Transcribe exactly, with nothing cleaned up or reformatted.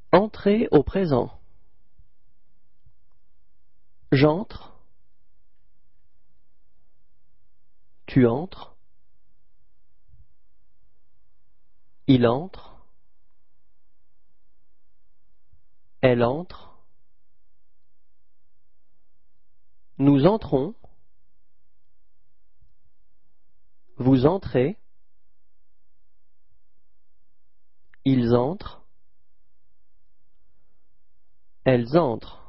Entrez au présent. J'entre. Tu entres. Il entre. Elle entre. Nous entrons. Vous entrez. Ils entrent. Elles entrent.